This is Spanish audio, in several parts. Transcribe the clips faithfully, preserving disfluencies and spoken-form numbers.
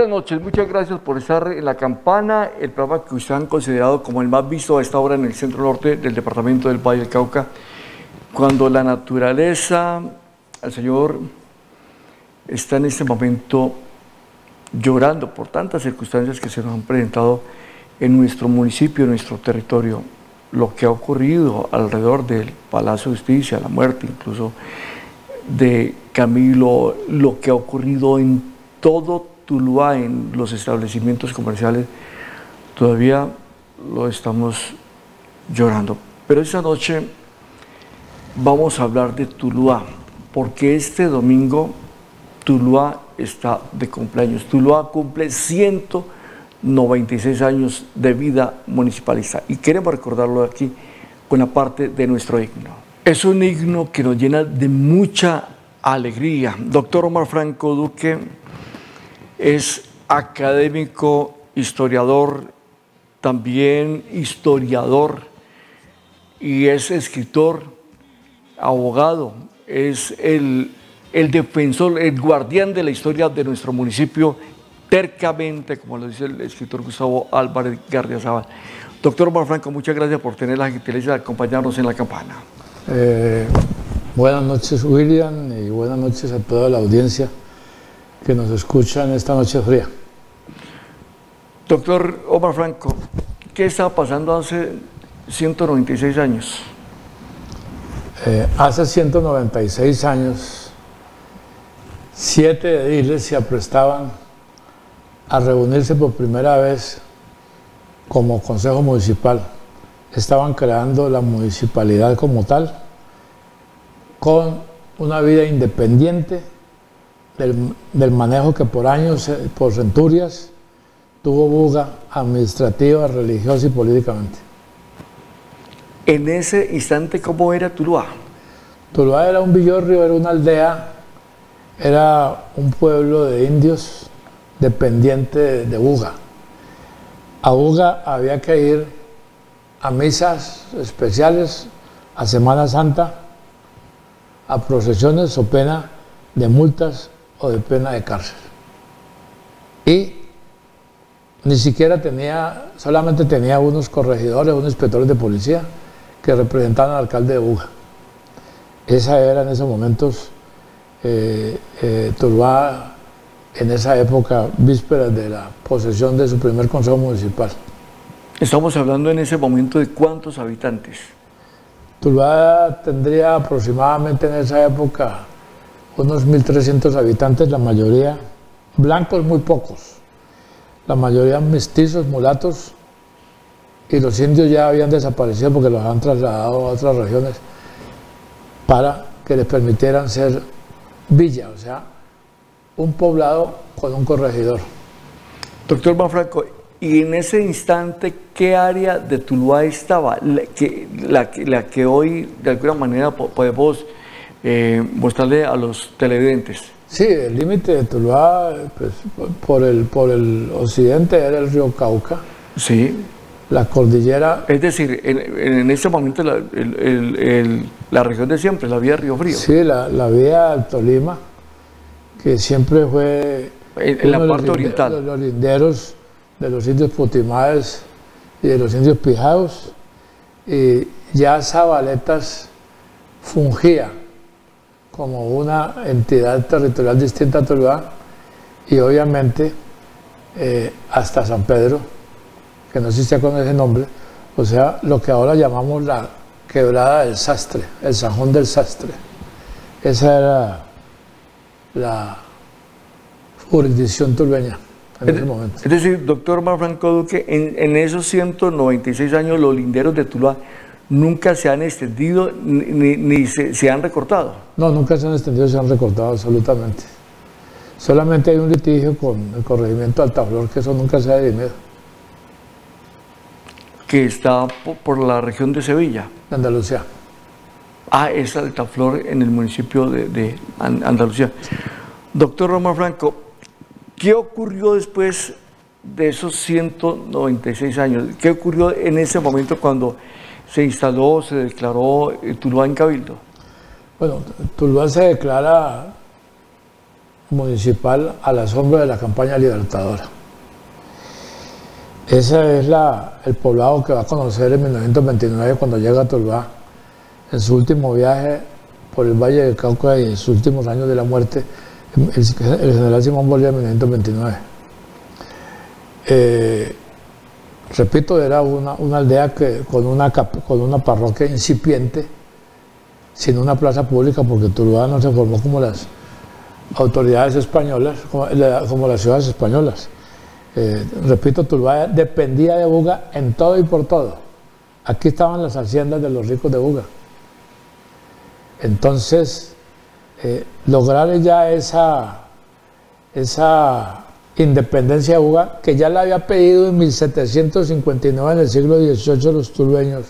Buenas noches, muchas gracias por estar en La Campana, el programa que ustedes han considerado como el más visto a esta hora en el centro norte del departamento del Valle del Cauca, cuando la naturaleza, el Señor, está en este momento llorando por tantas circunstancias que se nos han presentado en nuestro municipio, en nuestro territorio, lo que ha ocurrido alrededor del Palacio de Justicia, la muerte incluso de Camilo, lo que ha ocurrido en todo Tuluá, en los establecimientos comerciales, todavía lo estamos llorando. Pero esta noche vamos a hablar de Tuluá, porque este domingo Tuluá está de cumpleaños. Tuluá cumple ciento noventa y seis años de vida municipalista y queremos recordarlo aquí con la parte de nuestro himno. Es un himno que nos llena de mucha alegría. Doctor Omar Franco Duque es académico, historiador, también historiador y es escritor, abogado, es el, el defensor, el guardián de la historia de nuestro municipio, tercamente, como lo dice el escritor Gustavo Álvarez Gardiazabal. Doctor Omar Franco, muchas gracias por tener la gentileza de acompañarnos en La Campana. Eh, buenas noches, William, y buenas noches a toda la audiencia que nos escucha en esta noche fría. Doctor Omar Franco, ¿qué estaba pasando hace ciento noventa y seis años? Eh, hace ciento noventa y seis años, siete ediles se aprestaban a reunirse por primera vez como Consejo Municipal. Estaban creando la municipalidad como tal, con una vida independiente del, del manejo que por años, por centurias, tuvo Buga administrativa, religiosa y políticamente. En ese instante, ¿cómo era Tuluá? Tuluá era un villorrio, era una aldea, era un pueblo de indios dependiente de, de Buga. A Buga había que ir a misas especiales, a Semana Santa, a procesiones o pena de multas o de pena de cárcel. Y ni siquiera tenía, solamente tenía unos corregidores, unos inspectores de policía que representaban al alcalde de Buga. Esa era en esos momentos eh, eh, Tuluá, en esa época, vísperas de la posesión de su primer consejo municipal. Estamos hablando en ese momento de cuántos habitantes. Tuluá tendría aproximadamente en esa época unos mil trescientos habitantes, la mayoría blancos, muy pocos, la mayoría mestizos, mulatos, y los indios ya habían desaparecido porque los han trasladado a otras regiones para que les permitieran ser villa, o sea, un poblado con un corregidor. Doctor Manfranco, y en ese instante, ¿qué área de Tuluá estaba? La que, la, la que hoy, de alguna manera, podemos eh, mostrarle a los televidentes. Sí, el límite de Tuluá, pues, por, el, por el occidente era el río Cauca. Sí. La cordillera... Es decir, en, en ese momento la, el, el, el, la región de siempre, la vía Río Frío. Sí, la, la vía al Tolima, que siempre fue... En, en la parte los oriental. Los, los linderos de los indios Putimades y de los indios Pijaos, y ya Zabaletas fungía como una entidad territorial distinta a Tuluá, y obviamente eh, hasta San Pedro, que no existía con ese nombre, o sea, lo que ahora llamamos la quebrada del Sastre, el Sanjón del Sastre. Esa era la jurisdicción tulueña en es, ese momento. Es decir, doctor Omar Franco Duque, en, en esos ciento noventa y seis años los linderos de Tuluá nunca se han extendido ni, ni, ni se, se han recortado. No, nunca se han extendido, se han recortado absolutamente. Solamente hay un litigio con el corregimiento de Altaflor, que eso nunca se ha dirimido. Que está por, por la región de Sevilla. De Andalucía. Ah, es Altaflor en el municipio de, de Andalucía. Doctor Omar Franco, ¿qué ocurrió después de esos ciento noventa y seis años? ¿Qué ocurrió en ese momento cuando se instaló, se declaró Tuluá en Cabildo? Bueno, Tuluá se declara municipal a la sombra de la campaña libertadora. Ese es la, el poblado que va a conocer en mil novecientos veintinueve cuando llega a Tuluá, en su último viaje por el Valle del Cauca y en sus últimos años de la muerte, el, el general Simón Bolívar en mil novecientos veintinueve. Eh, repito, era una, una aldea que, con, una, con una parroquia incipiente, sin una plaza pública, porque Tuluá no se formó como las autoridades españolas, como, como las ciudades españolas. Eh, repito, Tuluá dependía de Buga en todo y por todo. Aquí estaban las haciendas de los ricos de Buga. Entonces, eh, lograr ya esa, esa independencia de Buga, que ya la había pedido en mil setecientos cincuenta y nueve en el siglo dieciocho los tulueños,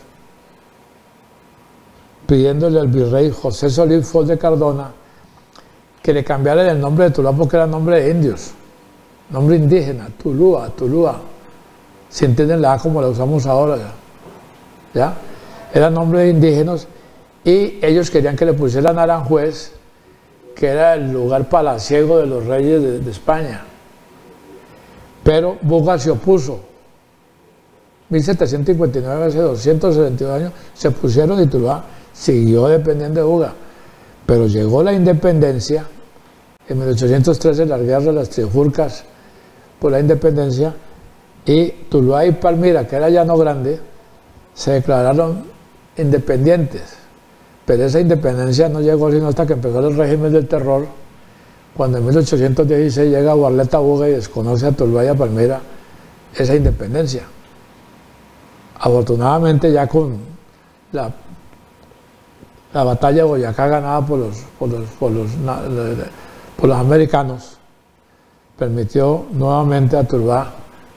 pidiéndole al virrey José Solís Foz de Cardona que le cambiara el nombre de Tuluá porque era nombre de indios, nombre indígena, Tulúa, Tulúa. Si entienden la A como la usamos ahora, ¿ya? ¿Ya? Era nombre de indígenas y ellos querían que le pusieran Aranjuez, que era el lugar palaciego de los reyes de, de España. Pero Buga se opuso. mil setecientos cincuenta y nueve, hace doscientos sesenta y dos años, se pusieron y Tuluá siguió dependiendo de Buga. Pero llegó la independencia, en mil ochocientos trece las guerras de las trifulcas por la independencia, y Tuluá y Palmira, que era Llano Grande, se declararon independientes. Pero esa independencia no llegó sino hasta que empezó el régimen del terror, cuando en mil ochocientos dieciséis llega Barleta Buga y desconoce a Tuluá y a Palmira esa independencia. Afortunadamente, ya con la, la batalla de Boyacá ganada por los, por los, por los, por los americanos, permitió nuevamente a Tuluá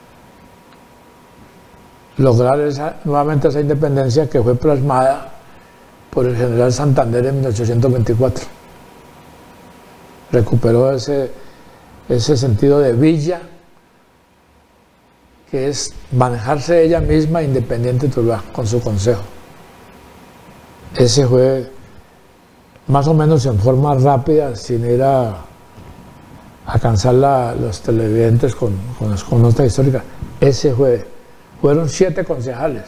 lograr esa, nuevamente esa independencia que fue plasmada por el general Santander en mil ochocientos veinticuatro. Recuperó ese, ese sentido de villa, que es manejarse ella misma independiente de Tuluá, con su consejo. Ese fue más o menos en forma rápida, sin ir a, a cansar la, los televidentes con, con, con nota histórica. Ese fue, fueron siete concejales.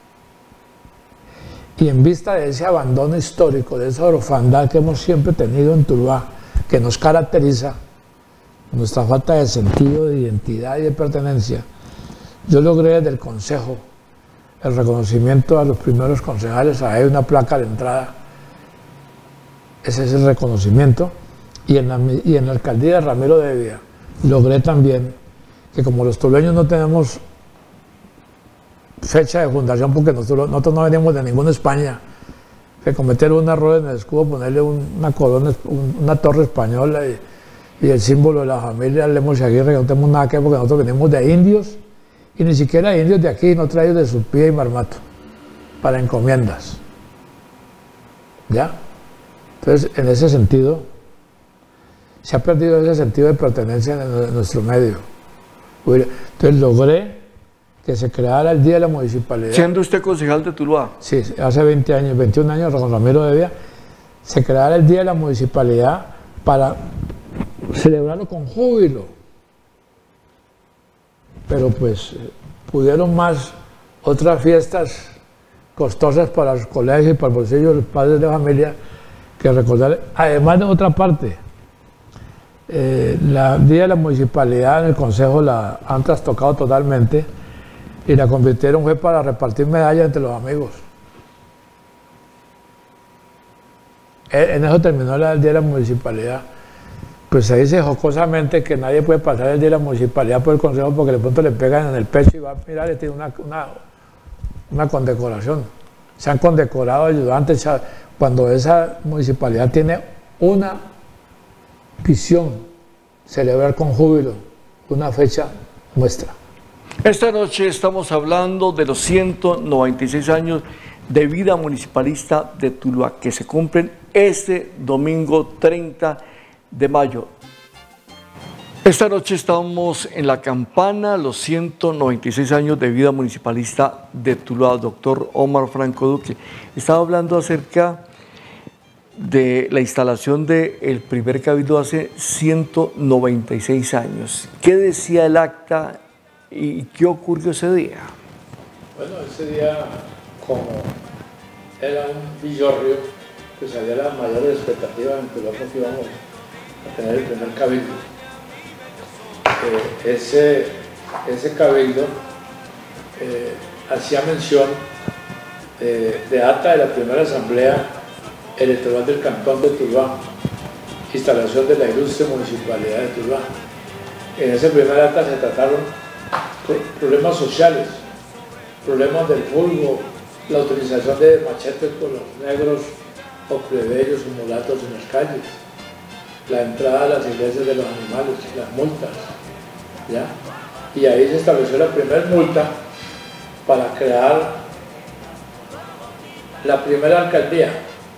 Y en vista de ese abandono histórico, de esa orfandad que hemos siempre tenido en Tuluá, que nos caracteriza, nuestra falta de sentido, de identidad y de pertenencia, yo logré desde el Consejo el reconocimiento a los primeros concejales. Hay una placa de entrada, ese es el reconocimiento, y en la, y en la alcaldía de Ramiro de Vía logré también que, como los tulueños no tenemos fecha de fundación, porque nosotros, nosotros no venimos de ninguna España, que cometer un error en el escudo, ponerle un, una corona, un, una torre española y, y el símbolo de la familia Lemos y Aguirre, que no tenemos nada que ver, porque nosotros venimos de indios, y ni siquiera indios de aquí, no traídos de Supía y Marmato, para encomiendas. ¿Ya? Entonces, en ese sentido, se ha perdido ese sentido de pertenencia en nuestro medio. Entonces, logré que se creara el Día de la Municipalidad. ¿Siendo usted concejal de Tuluá? Sí, hace veinte años, veintiún años, con Ramiro de Vía, se creara el Día de la Municipalidad para celebrarlo con júbilo. Pero pues pudieron más otras fiestas costosas para los colegios y para el bolsillo de los padres de familia que recordar. Además de otra parte, eh, la Día de la Municipalidad en el Consejo la han trastocado totalmente y la convirtieron fue para repartir medallas entre los amigos. En eso terminó la, el Día de la Municipalidad. Pues se dice jocosamente que nadie puede pasar el Día de la Municipalidad por el Consejo porque de pronto le pegan en el pecho y va a mirar y tiene una, una, una condecoración. Se han condecorado ayudantes cuando esa municipalidad tiene una visión, celebrar con júbilo una fecha nuestra. Esta noche estamos hablando de los ciento noventa y seis años de vida municipalista de Tuluá, que se cumplen este domingo treinta de mayo. Esta noche estamos en la campana, los ciento noventa y seis años de vida municipalista de Tuluá. Doctor Omar Franco Duque, estaba hablando acerca de la instalación del primer cabildo hace ciento noventa y seis años. ¿Qué decía el acta y qué ocurrió ese día? Bueno, ese día, como era un villorrio, pues había las mayores expectativas en que luego íbamos a tener el primer cabildo. Eh, ese, ese cabildo eh, hacía mención eh, de acta de la primera asamblea electoral del Cantón de Tuluá, instalación de la ilustre municipalidad de Tuluá. En ese primer acta se trataron problemas sociales, problemas del vulgo, la utilización de machetes por los negros o plebeyos o mulatos en las calles, la entrada a las iglesias de los animales, las multas, ¿ya? Y ahí se estableció la primera multa para crear la primera alcaldía,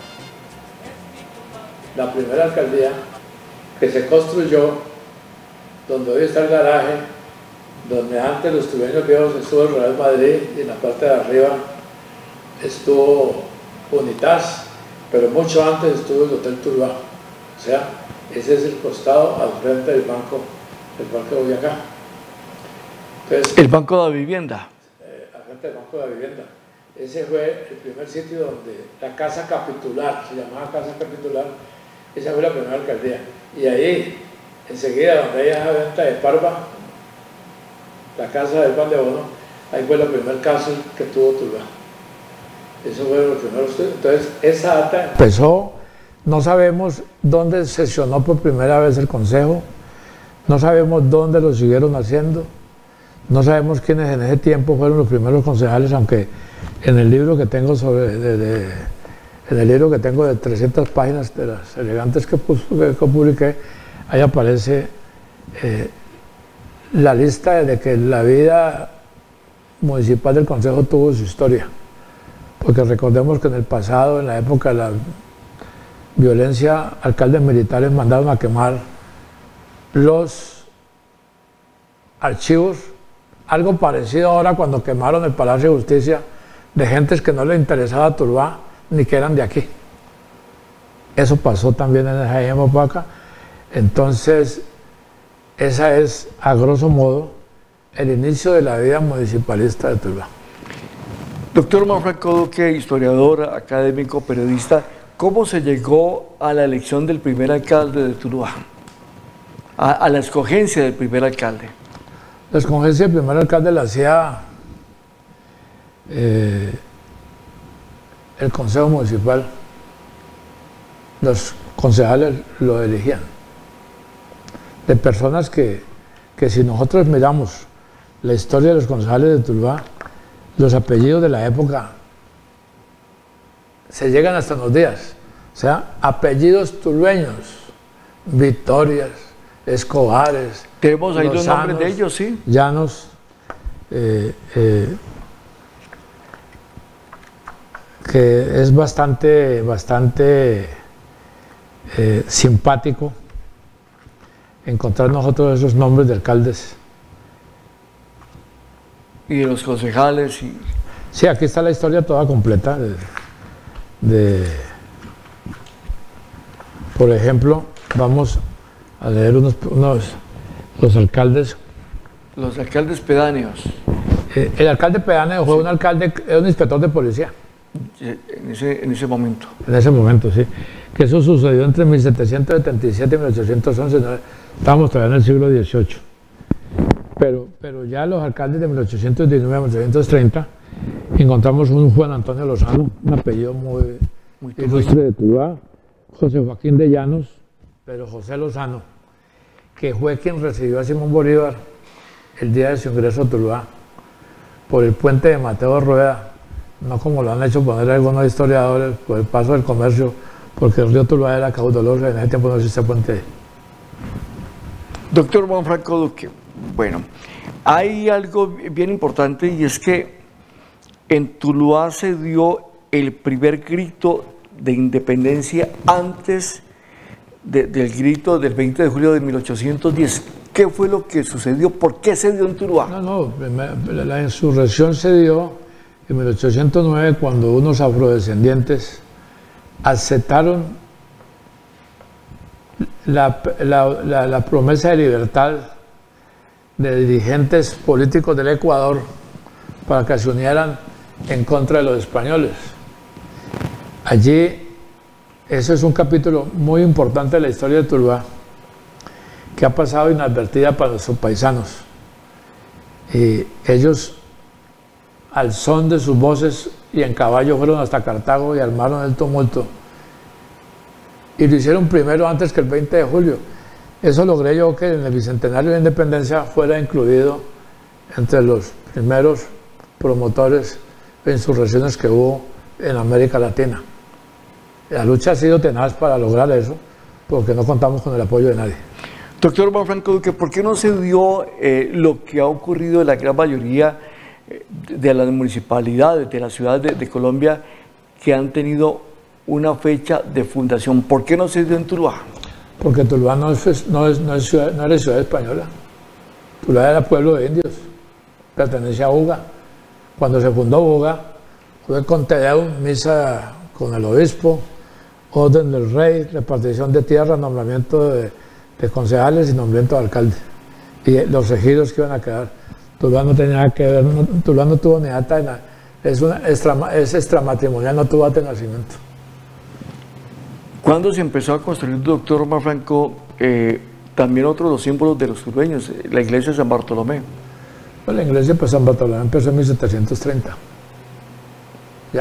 la primera alcaldía que se construyó donde hoy está el garaje, donde antes los tubeños viejos estuvo el Real Madrid y en la parte de arriba estuvo Unitas, pero mucho antes estuvo el Hotel Tuluá. O sea, ese es el costado al frente del banco, del Banco de Boyacá. Entonces, el Banco de la Vivienda. Eh, al frente del Banco de la Vivienda. Ese fue el primer sitio donde la Casa Capitular, se llamaba Casa Capitular, esa fue la primera alcaldía. Y ahí, enseguida, donde hay esa venta de Parva, la casa del Pan de Bono, ahí fue la primera cárcel que tuvo Tuluá. Eso fue lo primero. Entonces, esa acta empezó, no sabemos dónde sesionó por primera vez el Consejo, no sabemos dónde lo siguieron haciendo, no sabemos quiénes en ese tiempo fueron los primeros concejales, aunque en el libro que tengo sobre, de, de, en el libro que tengo de trescientas páginas de las elegantes que, que, que publiqué, ahí aparece eh, la lista de que la vida municipal del Consejo tuvo su historia. Porque recordemos que en el pasado, en la época de la violencia, alcaldes militares mandaron a quemar los archivos, algo parecido ahora cuando quemaron el Palacio de Justicia de gentes que no les interesaba Tuluá ni que eran de aquí. Eso pasó también en esa época. Entonces, esa es, a grosso modo, el inicio de la vida municipalista de Tuluá. Doctor Manfranco Duque, historiador, académico, periodista, ¿cómo se llegó a la elección del primer alcalde de Tuluá? A, a la escogencia del primer alcalde. La escogencia del primer alcalde la hacía eh, el Consejo Municipal. Los concejales lo elegían. De personas que, que si nosotros miramos la historia de los concejales de Tuluá, los apellidos de la época se llegan hasta los días. O sea, apellidos tulueños, Victorias, Escobares. Tenemos ahí los nombres de ellos, sí. Llanos, eh, eh, que es bastante, bastante eh, simpático encontrar nosotros esos nombres de alcaldes. Y de los concejales. Y... Sí, aquí está la historia toda completa. De, de, por ejemplo, vamos a leer unos, unos los alcaldes. Los alcaldes pedáneos. Eh, el alcalde pedáneo fue un alcalde, un inspector de policía. En ese, en ese momento. En ese momento, sí. Que eso sucedió entre mil setecientos setenta y siete y mil ochocientos once. Estábamos todavía en el siglo dieciocho. Pero, pero ya los alcaldes de mil ochocientos diecinueve a mil ochocientos treinta encontramos un Juan Antonio Lozano, un apellido muy, muy ilustre de Tuluá, José Joaquín de Llanos, pero José Lozano, que fue quien recibió a Simón Bolívar el día de su ingreso a Tuluá por el puente de Mateo Rueda, no como lo han hecho poner algunos historiadores por el paso del comercio, porque el río Tuluá era caudaloso y en ese tiempo no existía puente. Doctor Manfranco Duque, bueno, hay algo bien importante y es que en Tuluá se dio el primer grito de independencia antes de, del grito del veinte de julio de mil ochocientos diez. ¿Qué fue lo que sucedió? ¿Por qué se dio en Tuluá? No, no, la insurrección se dio en mil ochocientos nueve cuando unos afrodescendientes aceptaron la, la, la, la promesa de libertad de dirigentes políticos del Ecuador para que se unieran en contra de los españoles. Allí, eso es un capítulo muy importante de la historia de Tuluá, que ha pasado inadvertida para nuestros paisanos. Y ellos, al son de sus voces y en caballo, fueron hasta Cartago y armaron el tumulto. Y lo hicieron primero antes que el veinte de julio. Eso logré yo que en el Bicentenario de la Independencia fuera incluido entre los primeros promotores de insurrecciones que hubo en América Latina. La lucha ha sido tenaz para lograr eso, porque no contamos con el apoyo de nadie. Doctor Manfranco Duque, ¿por qué no se dio eh, lo que ha ocurrido en la gran mayoría eh, de las municipalidades, de las ciudades de, de Colombia que han tenido una fecha de fundación? ¿Por qué no se dio en Tuluá? Porque Tuluá no, es, no, es, no, es ciudad, no era ciudad española. Tuluá era pueblo de indios, pertenece a Buga. Cuando se fundó Buga, fue con Tedeum, misa con el obispo, orden del rey, repartición de tierra, nombramiento de, de concejales y nombramiento de alcalde. Y los ejidos que iban a quedar. Tuluá no tenía nada que ver, no, Tuluá no tuvo ni acta de nada. Es, una extra, es extramatrimonial, no tuvo acta de nacimiento. ¿Cuándo se empezó a construir, doctor Manfranco, eh, también otro de los símbolos de los tulueños, la iglesia de San Bartolomé? Pues la iglesia de San Bartolomé empezó en mil setecientos treinta. Ya.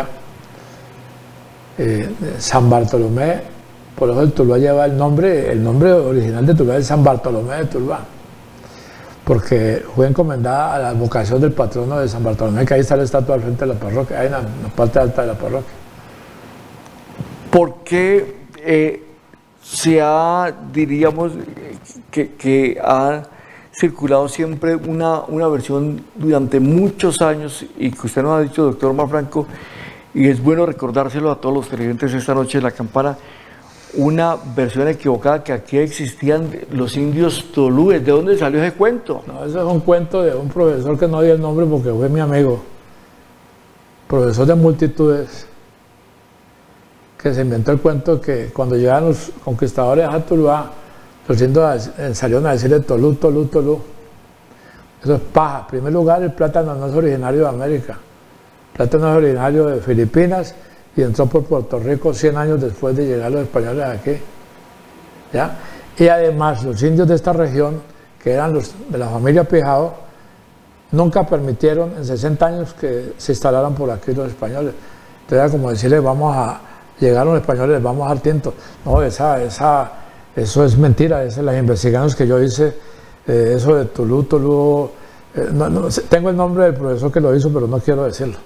Eh, San Bartolomé, por eso el Tuluá lleva el nombre, el nombre original de Tuluá es San Bartolomé de Tuluá, porque fue encomendada a la vocación del patrono de San Bartolomé, que ahí está la estatua al frente de la parroquia, ahí en la, en la parte alta de la parroquia. ¿Por qué eh, se ha, diríamos, que, que ha circulado siempre una, una versión durante muchos años, y que usted nos ha dicho, doctor Manfranco, y es bueno recordárselo a todos los televidentes esta noche de La Campana, una versión equivocada, que aquí existían los indios tolúes? ¿De dónde salió ese cuento? No, eso es un cuento de un profesor que no dio el nombre porque fue mi amigo, profesor de multitudes, que se inventó el cuento que cuando llegaron los conquistadores a Tuluá, los indios salieron a decirle Tolú, Tolú, Tolú. Eso es paja. En primer lugar, el plátano no es originario de América. El plátano es originario de Filipinas y entró por Puerto Rico cien años después de llegar los españoles aquí. ¿Ya? Y además, los indios de esta región, que eran los de la familia Pijao, nunca permitieron en sesenta años que se instalaran por aquí los españoles. Entonces era como decirle, vamos a, llegaron los españoles, vamos al tiento. No, esa, esa, eso es mentira, esas las investigaciones que yo hice, eh, eso de Tolú, Tolú, eh, no, no, tengo el nombre del profesor que lo hizo, pero no quiero decirlo.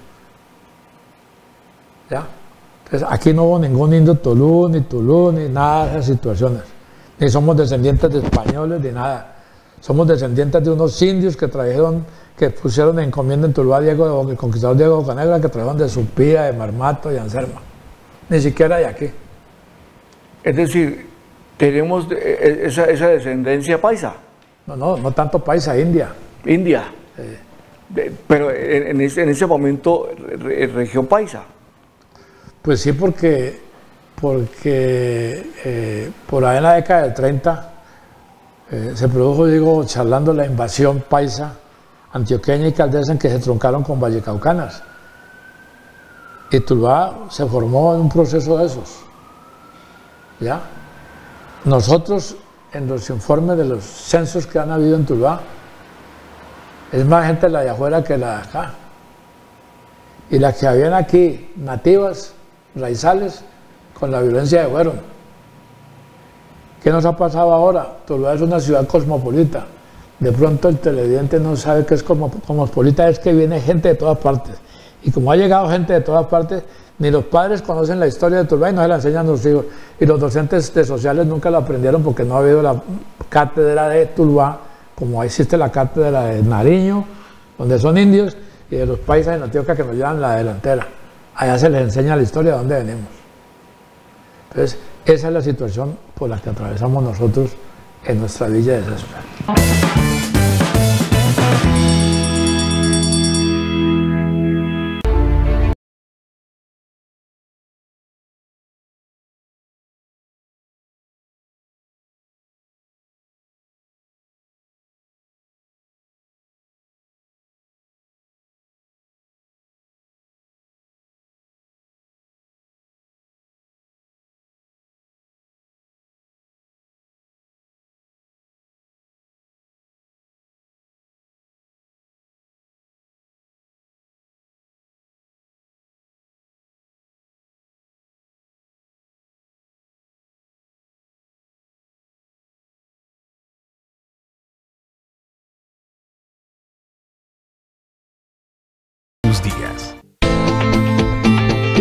¿Ya? Entonces, aquí no hubo ningún indio Tolú, ni Tulú, ni nada de esas situaciones. Ni somos descendientes de españoles, ni nada. Somos descendientes de unos indios que trajeron, que pusieron en encomienda en Tuluá Diego, el conquistador Diego Bocanegra, que trajeron de Supía, de Marmato y Anserma. Ni siquiera de aquí. Es decir, tenemos esa, esa descendencia paisa. No, no, no tanto paisa, India. India. Eh. Pero en, en, ese, en ese momento, re, región paisa. Pues sí, porque, porque eh, por ahí en la década del treinta eh, se produjo, digo, charlando la invasión paisa, antioqueña y caldesa, en que se truncaron con vallecaucanas. Y Tuluá se formó en un proceso de esos. ¿Ya? Nosotros, en los informes de los censos que han habido en Tuluá, es más gente la de afuera que la de acá. Y las que habían aquí, nativas, raizales, con la violencia de fueron. ¿Qué nos ha pasado ahora? Tuluá es una ciudad cosmopolita. De pronto el televidente no sabe qué es cosmopolita, es que viene gente de todas partes. Y como ha llegado gente de todas partes, ni los padres conocen la historia de Tuluá y no se la enseñan a los hijos. Y los docentes de sociales nunca la aprendieron porque no ha habido la cátedra de Tuluá, como existe la cátedra de Nariño, donde son indios, y de los paisas en Antioquia que nos llevan la delantera. Allá se les enseña la historia de dónde venimos. Entonces, esa es la situación por la que atravesamos nosotros en nuestra villa de Césped.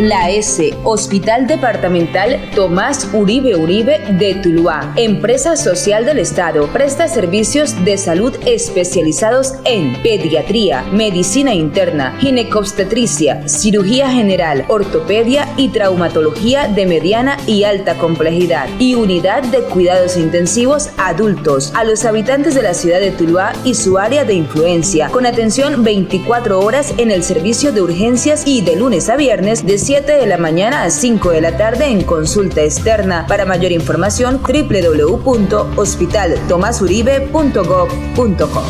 La S, Hospital Departamental Tomás Uribe Uribe de Tuluá, empresa social del Estado, presta servicios de salud especializados en pediatría, medicina interna, ginecobstetricia, cirugía general, ortopedia y traumatología de mediana y alta complejidad, y unidad de cuidados intensivos adultos a los habitantes de la ciudad de Tuluá y su área de influencia, con atención veinticuatro horas en el servicio de urgencias y de lunes a viernes de siete de la mañana a cinco de la tarde en consulta externa. Para mayor información, doble u doble u doble u punto hospital tomás uribe punto gob punto co.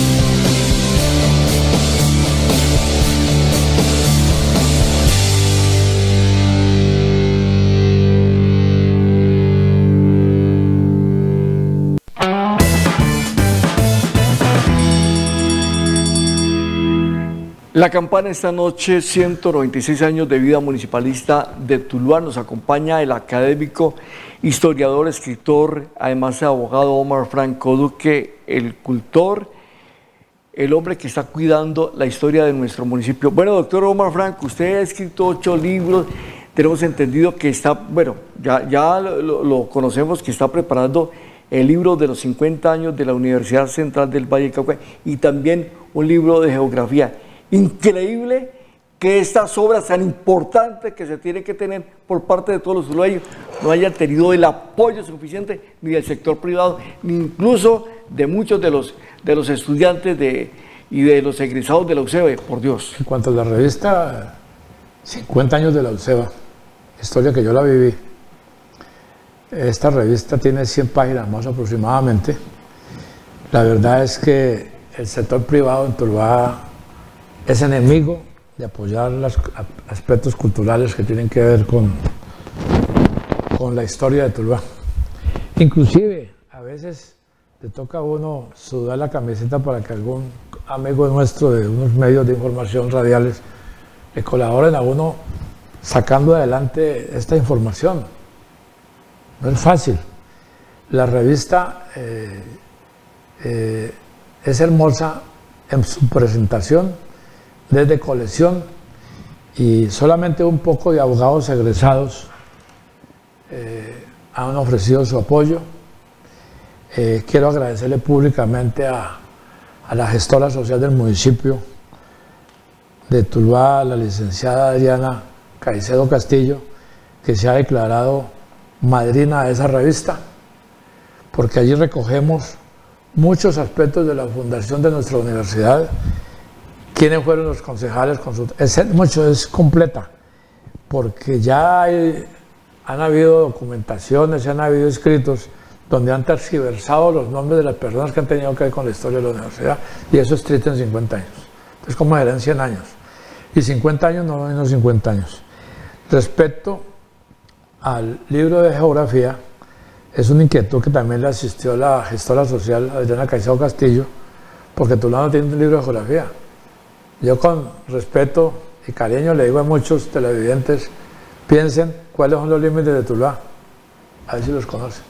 La campana esta noche, ciento noventa y seis años de vida municipalista de Tuluá. Nos acompaña el académico, historiador, escritor, además de abogado Omar Franco Duque, el cultor, el hombre que está cuidando la historia de nuestro municipio. Bueno, doctor Omar Franco, usted ha escrito ocho libros, tenemos entendido que está, bueno, ya, ya lo, lo conocemos, que está preparando el libro de los cincuenta años de la Universidad Central del Valle del Cauca y también un libro de geografía. Increíble que estas obras tan importantes que se tienen que tener por parte de todos los tulueños no hayan tenido el apoyo suficiente ni del sector privado, ni incluso de muchos de los, de los estudiantes de, y de los egresados de la UCEBA, por Dios. En cuanto a la revista, cincuenta años de la UCEBA, historia que yo la viví. Esta revista tiene cien páginas más aproximadamente. La verdad es que el sector privado en Tuluá es enemigo de apoyar los aspectos culturales que tienen que ver con, con la historia de Tuluá. Inclusive, a veces le toca a uno sudar la camiseta para que algún amigo nuestro de unos medios de información radiales le colaboren a uno sacando adelante esta información. No es fácil. La revista eh, eh, es hermosa en su presentación, desde colección, y solamente un poco de abogados egresados eh, han ofrecido su apoyo. Eh, quiero agradecerle públicamente a, a la gestora social del municipio de Tuluá, la licenciada Adriana Caicedo Castillo, que se ha declarado madrina de esa revista, porque allí recogemos muchos aspectos de la fundación de nuestra universidad. ¿Quiénes fueron los concejales? Es, mucho, es completa, porque ya hay, han habido documentaciones, han habido escritos donde han tergiversado los nombres de las personas que han tenido que ver con la historia de la universidad, y eso es triste en cincuenta años. Entonces, como eran cien años, y cincuenta años no menos cincuenta años. Respecto al libro de geografía, es una inquietud que también le asistió la gestora social Adriana Caicedo Castillo, porque Tuluá no tiene un libro de geografía. Yo, con respeto y cariño, le digo a muchos televidentes, piensen cuáles son los límites de Tuluá, a ver si los conocen.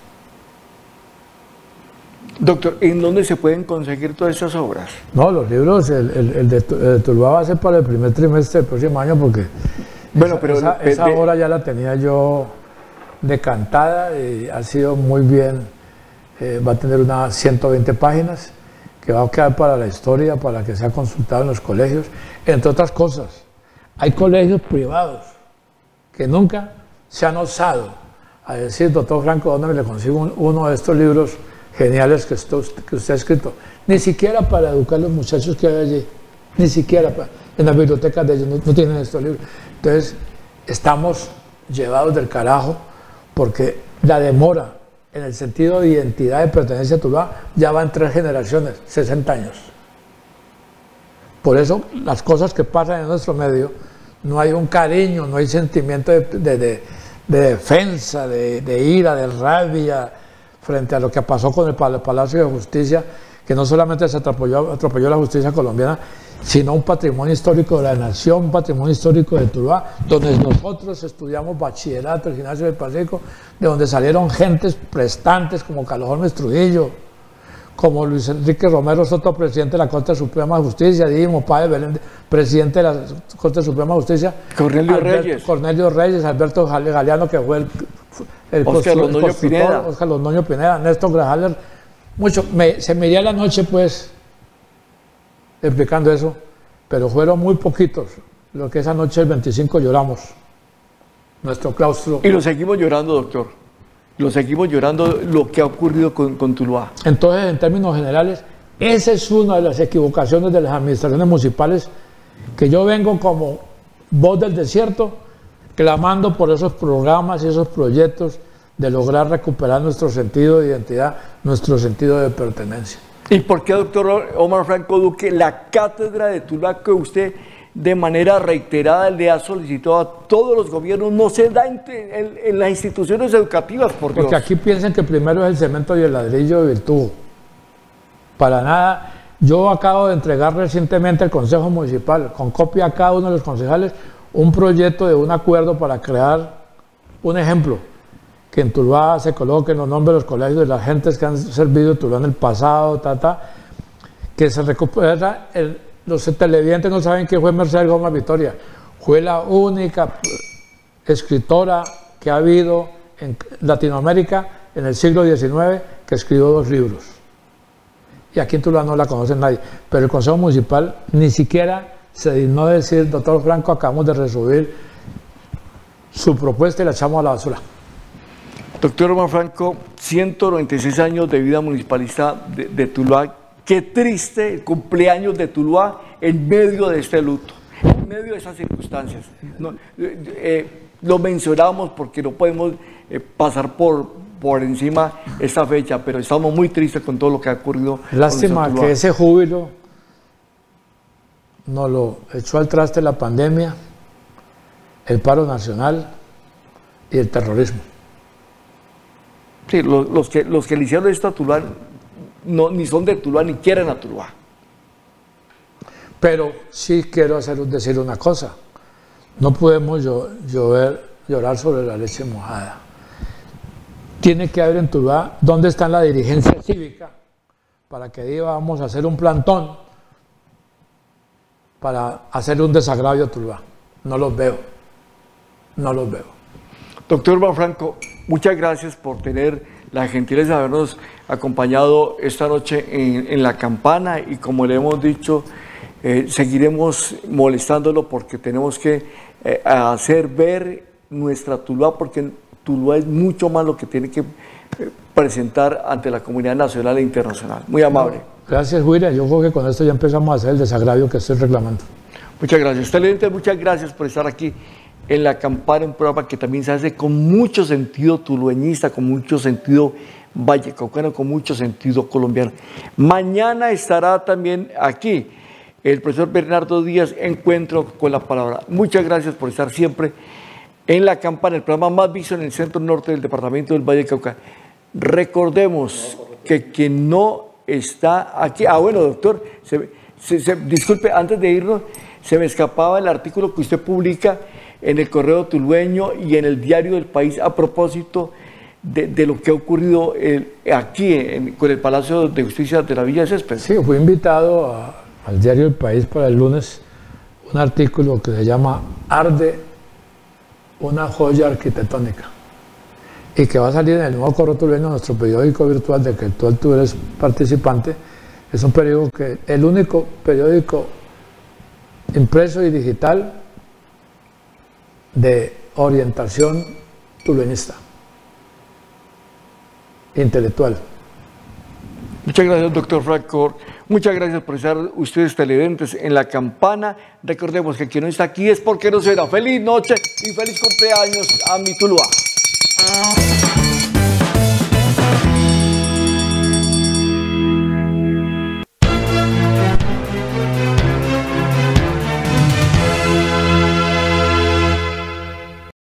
Doctor, ¿en dónde se pueden conseguir todas estas obras? No, los libros, el, el, el, de, el de Tuluá va a ser para el primer trimestre del próximo año, porque bueno, esa, pero esa, de, esa obra ya la tenía yo decantada y ha sido muy bien, eh, va a tener unas ciento veinte páginas, que va a quedar para la historia, para que sea consultado en los colegios, entre otras cosas. Hay colegios privados que nunca se han osado a decir, doctor Franco, ¿dónde me le consigo un, uno de estos libros geniales que usted, que usted ha escrito? Ni siquiera para educar a los muchachos que hay allí, ni siquiera para, en las bibliotecas de ellos no, no tienen estos libros. Entonces, estamos llevados del carajo, porque la demora en el sentido de identidad de pertenencia a Tuluá ya va en tres generaciones, sesenta años. Por eso las cosas que pasan en nuestro medio, no hay un cariño, no hay sentimiento de, de, de, de defensa, de, de ira, de rabia frente a lo que pasó con el Palacio de Justicia, que no solamente se atropelló, atropelló la justicia colombiana, sino un patrimonio histórico de la nación, un patrimonio histórico de Tuluá, donde nosotros estudiamos bachillerato, el Gimnasio del Pacífico, de donde salieron gentes prestantes como Carlos Holmes Trujillo, como Luis Enrique Romero Soto, presidente de la Corte Suprema de Justicia, Dimo Páez Belén, presidente de la Corte Suprema de Justicia, Cornelio Alberto, Reyes, Cornelio Reyes, Alberto Galeano, que fue el, el Oscar Londoño Pineda, Oscar Londoño Pineda, Néstor Grajales, mucho, me, se me iría la noche pues explicando eso, pero fueron muy poquitos, lo que esa noche el veinticinco lloramos, nuestro claustro. Y lo seguimos llorando, doctor, lo seguimos llorando lo que ha ocurrido con, con Tuluá. Entonces, en términos generales, esa es una de las equivocaciones de las administraciones municipales, que yo vengo como voz del desierto, clamando por esos programas y esos proyectos de lograr recuperar nuestro sentido de identidad, nuestro sentido de pertenencia. ¿Y por qué, doctor Omar Franco Duque, la cátedra de Tuluá que usted de manera reiterada le ha solicitado a todos los gobiernos no se da en, en, en las instituciones educativas, por Dios? Porque aquí piensan que primero es el cemento y el ladrillo y el tubo. Para nada. Yo acabo de entregar recientemente al Consejo Municipal, con copia a cada uno de los concejales, un proyecto de un acuerdo para crear un ejemplo, que en Tuluá se coloquen los nombres de los colegios de las gentes que han servido en Tuluá en el pasado, ta, ta, que se recupera el... Los televidentes no saben que fue Mercedes Gómez Victoria. Fue la única escritora que ha habido en Latinoamérica en el siglo diecinueve que escribió dos libros. Y aquí en Tuluá no la conoce nadie. Pero el Consejo Municipal ni siquiera se dignó decir, doctor Franco, acabamos de resubir su propuesta y la echamos a la basura. Doctor Omar Franco, ciento noventa y seis años de vida municipalista de, de Tuluá. Qué triste el cumpleaños de Tuluá en medio de este luto, en medio de esas circunstancias. No, eh, eh, lo mencionamos porque no podemos eh, pasar por, por encima esta fecha, pero estamos muy tristes con todo lo que ha ocurrido. Lástima que ese júbilo nos lo echó al traste la pandemia, el paro nacional y el terrorismo. Sí, los, los, que, los que le hicieron esto a Tuluá no, ni son de Tuluá ni quieren a Tuluá. Pero sí quiero hacer, decir una cosa, no podemos llover, llorar sobre la leche mojada. Tiene que haber en Tuluá dónde está la dirigencia cívica para que diga vamos a hacer un plantón para hacer un desagravio a Tuluá. No los veo, no los veo. Doctor Omar Franco, muchas gracias por tener la gentileza de habernos acompañado esta noche en, en La Campana, y como le hemos dicho, eh, seguiremos molestándolo porque tenemos que eh, hacer ver nuestra Tuluá, porque Tuluá es mucho más lo que tiene que eh, presentar ante la comunidad nacional e internacional. Muy amable. Gracias, Huira. Yo creo que con esto ya empezamos a hacer el desagravio que estoy reclamando. Muchas gracias. Televidentes, muchas gracias por estar aquí en La Campana, un programa que también se hace con mucho sentido tulueñista, con mucho sentido vallecaucano, con mucho sentido colombiano. Mañana estará también aquí el profesor Bernardo Díaz, Encuentro con la Palabra. Muchas gracias por estar siempre en La Campana, el programa más visto en el centro norte del departamento del Valle del Cauca. Recordemos que quien no está aquí... Ah, bueno, doctor, se, se, se, disculpe, antes de irnos, se me escapaba el artículo que usted publica en el Correo Tulueño y en el Diario del País a propósito de, de lo que ha ocurrido el, aquí en, con el Palacio de Justicia de la Villa de Céspedes. Sí, fui invitado a, al Diario del País para el lunes, un artículo que se llama Arde una joya arquitectónica, y que va a salir en el nuevo Correo Tulueño, nuestro periódico virtual de que tú, tú eres participante. Es un periódico que, el único periódico impreso y digital de orientación tulueñista, intelectual. Muchas gracias, doctor Franco. Muchas gracias por estar ustedes televidentes en La Campana. Recordemos que quien no está aquí es porque no será. Feliz noche y feliz cumpleaños a mi Tuluá.